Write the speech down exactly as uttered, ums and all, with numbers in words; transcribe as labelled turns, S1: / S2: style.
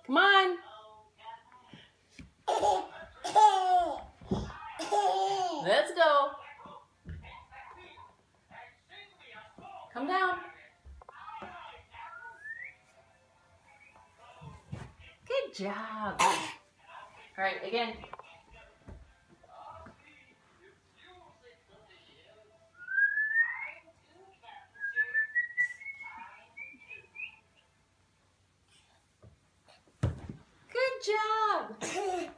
S1: Come on. Let's go. Come down. Good job. All right, again. Good job.